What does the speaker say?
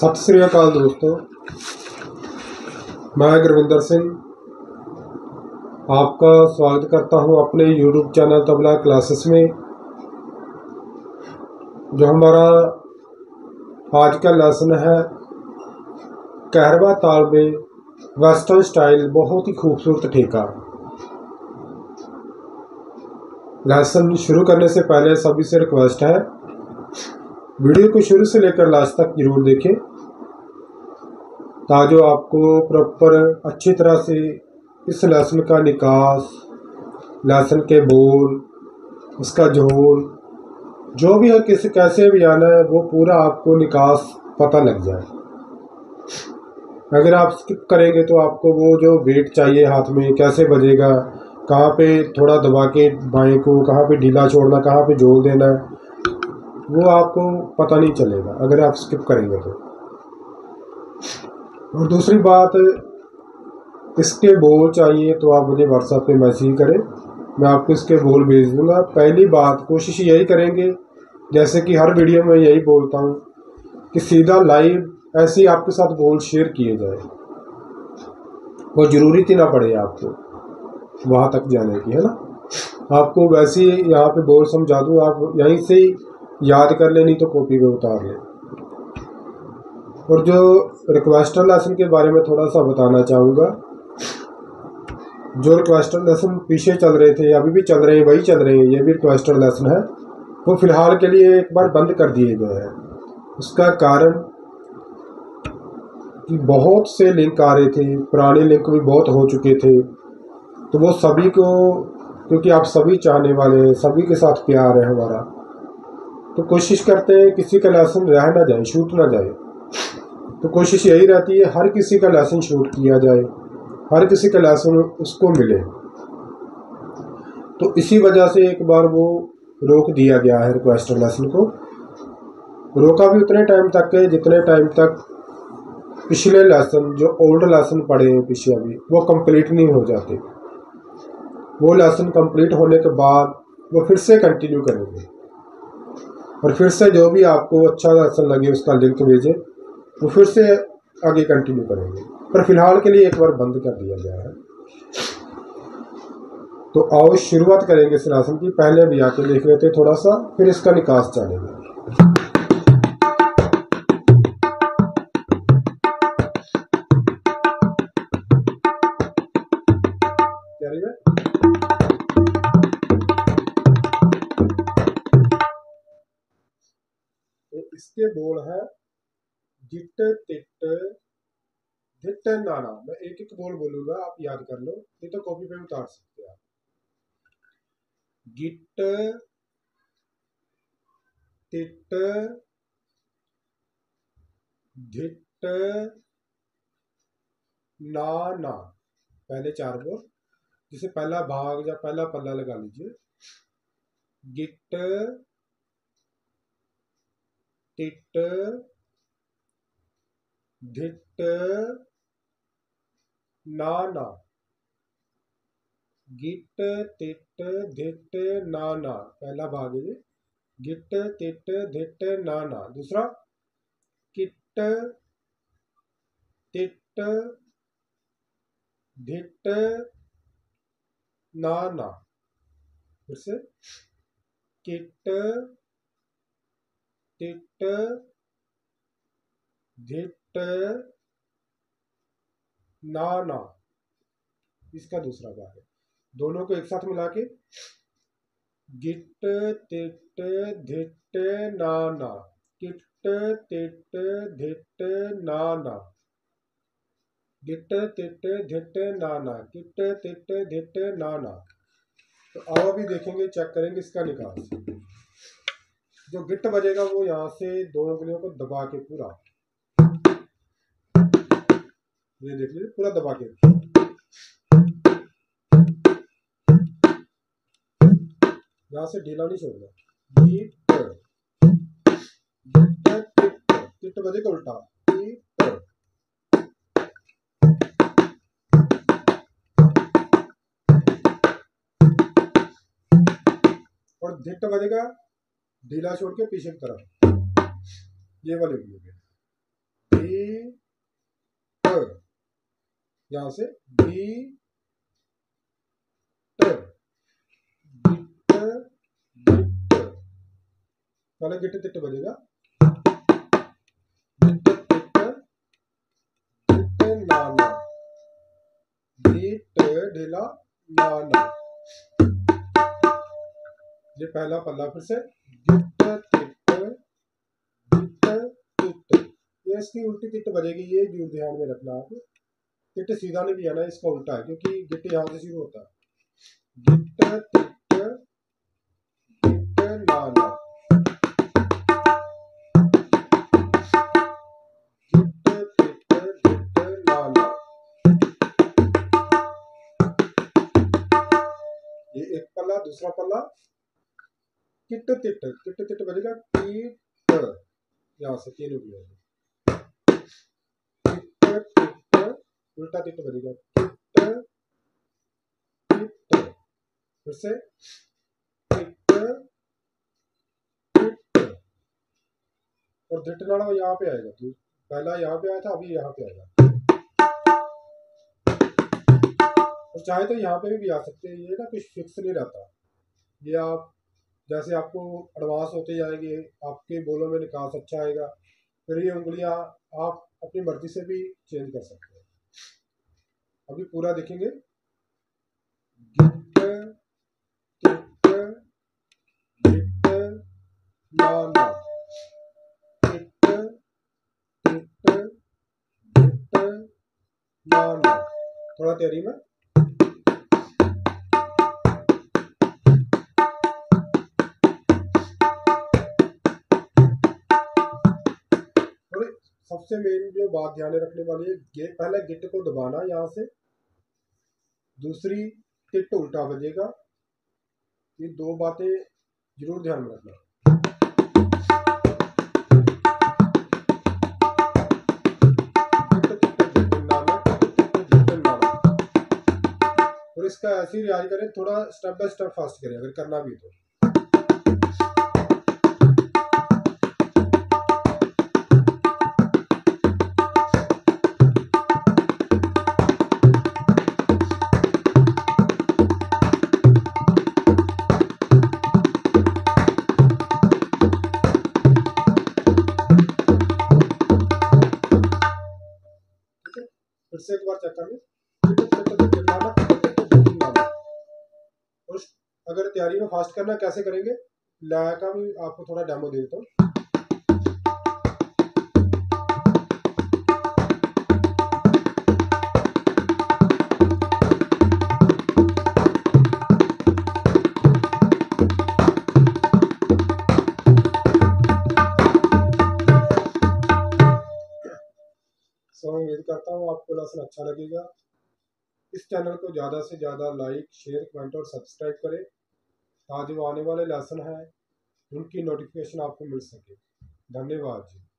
सत श्री अकाल दोस्तों, मैं गुरविंदर सिंह आपका स्वागत करता हूं अपने YouTube चैनल तबला क्लासेस में। जो हमारा आज का लेसन है कहरवा ताल में वेस्टर्न स्टाइल बहुत ही खूबसूरत ठेका। लेसन शुरू करने से पहले सभी से रिक्वेस्ट है, वीडियो को शुरू से लेकर लास्ट तक जरूर देखें ताकि आपको प्रॉपर अच्छी तरह से इस लेसन का निकास, लेसन के बोल, उसका झोल, जो भी है किसी कैसे भी आना है वो पूरा आपको निकास पता लग जाए। अगर आप स्किप करेंगे तो आपको वो जो वेट चाहिए हाथ में कैसे बजेगा, कहाँ पे थोड़ा दबा के बाएं को, कहाँ पे ढीला छोड़ना, कहाँ पे झोल देना है, वो आपको पता नहीं चलेगा अगर आप स्किप करेंगे तो। और दूसरी बात, इसके बोल चाहिए तो आप मुझे व्हाट्सएप पे मैसेज करें, मैं आपको इसके बोल भेज दूंगा। पहली बात कोशिश यही करेंगे, जैसे कि हर वीडियो में यही बोलता हूँ कि सीधा लाइव ऐसे ही आपके साथ बोल शेयर किए जाए, वो ज़रूरत ही ना पड़े आपको वहाँ तक जाने की, है ना। आपको वैसे ही यहाँ पे बोल समझा दूँ, आप यहीं से ही याद कर ले, नहीं तो कॉपी पे उतार ले। और जो रिक्वेस्टर लेसन के बारे में थोड़ा सा बताना चाहूँगा। जो रिक्वेस्टर लेसन पीछे चल रहे थे, अभी भी चल रहे हैं, वही चल रहे हैं, ये भी रिक्वेस्टर लेसन है, वो फिलहाल के लिए एक बार बंद कर दिए गए हैं। उसका कारण कि बहुत से लिंक आ रहे थे, पुराने लिंक भी बहुत हो चुके थे, तो वो सभी को, क्योंकि आप सभी चाहने वाले हैं, सभी के साथ प्यार है हमारा, तो कोशिश करते हैं किसी का लेसन रह ना जाए, छूट ना जाए। तो कोशिश यही रहती है हर किसी का लेसन शूट किया जाए, हर किसी का लेसन उसको मिले। तो इसी वजह से एक बार वो रोक दिया गया है रिक्वेस्टर लेसन को। रोका भी उतने टाइम तक है जितने टाइम तक पिछले लेसन, जो ओल्ड लेसन पड़े हैं पीछे, अभी वो कंप्लीट नहीं हो जाते। वो लेसन कंप्लीट होने के बाद वो फिर से कंटिन्यू करेंगे, और फिर से जो भी आपको अच्छा लेसन लगे उसका लिंक भेजें, वो फिर से आगे कंटिन्यू करेंगे। पर फिलहाल के लिए एक बार बंद कर दिया गया है। तो आओ शुरुआत करेंगे इस लेसन की। पहले भी आके लिख लेते थोड़ा सा, फिर इसका निकास चलेगा। तो इसके बोल है जिट तिट धिट नाना। मैं एक एक बोल बोलूंगा, आप याद कर लो, नहीं तो कॉपी पे उतार सकते हैं आप। गिट तिट धिट नाना, पहले चार बोल, जिसे पहला भाग या पहला पल्ला लगा लीजिए। गिट तिट धिट नाना, गिट तिट धिट नाना, पहला भाग है। गिट तिट धिट नाना। दूसरा किट तिट धिट नाना, फिर से किट तिट धिट नाना, इसका दूसरा भाग है। दोनों को एक साथ मिला के गिट तिट धिट नाना, किट तिट धिट नाना, गिट तिट धिट नाना, किट तिट धिट नाना। तो अब अभी देखेंगे, चेक करेंगे इसका निकास। जो गिट बजेगा वो यहाँ से दोनों उंगलियों को दबा के पूरा, ये देख लीजिए, पूरा दबा के, यहाँ से ढीला नहीं छोड़ना। गिट गिट तिट, तिट बजेगा उल्टा, और धिट बजेगा ढीला छोड़ के पीछे की तरफ, ये वाले उंगली पे। यहाँ से गिट, गिट गिट, पहले गिट तिट बजेगा, गिट तिट गिट नाना, गिट ढेला नाना। ये पहला पल्ला, फिर से गिट तिट गिट तिट, ये इसकी उल्टी तिट बजेगी, ये जरूर ध्यान में रखना आप। गिट सीधा नहीं भी है ना, इसका उल्टा है, क्योंकि गिट यहाँ से शुरू होता है। गिट तिट गिट नाना, गिट तिट गिट नाना। ये एक पल्ला, दूसरा पल्ला किट तिट बजेगा, कीट, यहाँ से तीन उगले, किट तिट, उल्टा तिट बजेगा, किट किट, फिर से किट किट, और धिटनाड़ा यहाँ पे आएगा, तो पहला यहाँ पे आया था, अभी यहाँ पे आएगा, और चाहे तो यहाँ पे भी आ सकते हैं, ये ना कुछ फिक्स नहीं रहता, ये आप जैसे आपको एडवांस होते जाएंगे, आपके बोलों में निकास अच्छा आएगा, फिर ये उंगलियां आप अपनी मर्जी से भी चेंज कर सकते हैं। अभी पूरा देखेंगे, गिट तिट गिट नाना, गिट तिट गिट नाना। थोड़ा तैयारी में, सबसे मेन जो बात ध्यान रखने वाली है, पहले गिट को दबाना यहाँ से, दूसरी टिट उल्टा बजेगा, ये दो बातें जरूर ध्यान में रखना। और इसका ऐसे ही रियाज करें, थोड़ा स्टेप बाय स्टेप फास्ट करें अगर करना भी तो। फिर से एक बार चेक कर लें, और अगर तैयारी में फास्ट करना कैसे करेंगे, लय का भी आपको थोड़ा डेमो दे देता हूँ। उम्मीद करता हूँ आपको लेसन अच्छा लगेगा। इस चैनल को ज़्यादा से ज़्यादा लाइक, शेयर, कमेंट और सब्सक्राइब करें, ताकि जो आने वाले लेसन हैं उनकी नोटिफिकेशन आपको मिल सके। धन्यवाद जी।